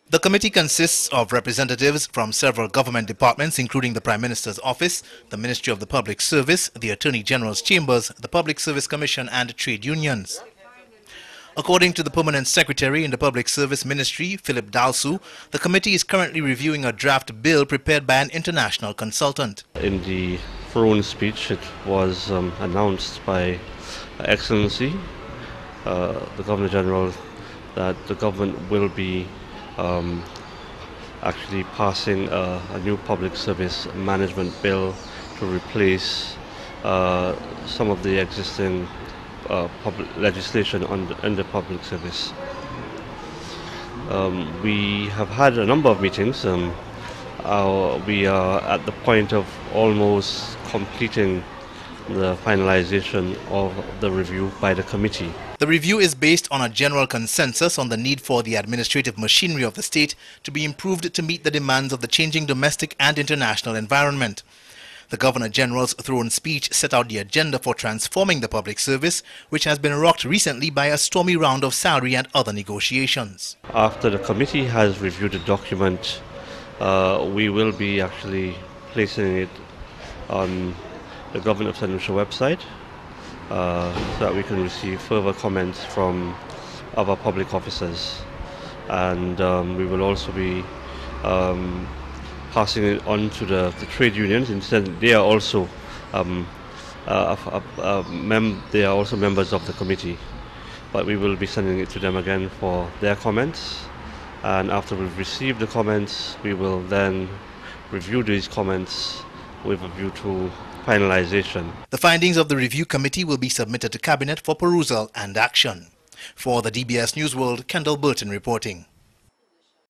The committee consists of representatives from several government departments, including the Prime Minister's Office, the Ministry of the Public Service, the Attorney General's Chambers, the Public Service Commission, and trade unions. According to the Permanent Secretary in the Public Service Ministry, Philip Dalsu, the committee is currently reviewing a draft bill prepared by an international consultant. In the throne speech, it was announced by Her Excellency, the Governor General, that the government will be actually passing a new public service management bill to replace some of the existing public legislation under public service. We have had a number of meetings. We are at the point of almost completing the finalization of the review by the committee. The review is based on a general consensus on the need for the administrative machinery of the state to be improved to meet the demands of the changing domestic and international environment. The Governor General's throne speech set out the agenda for transforming the public service, which has been rocked recently by a stormy round of salary and other negotiations. After the committee has reviewed the document, we will be actually placing it on the Government of St. Lucia website so that we can receive further comments from other public officers. And we will also be passing it on to the trade unions. Instead, they are also members of the committee, but we will be sending it to them again for their comments. And after we've received the comments, we will then review these comments with a view to finalization. The findings of the review committee will be submitted to Cabinet for perusal and action. For the DBS News World, Kendall Burton reporting.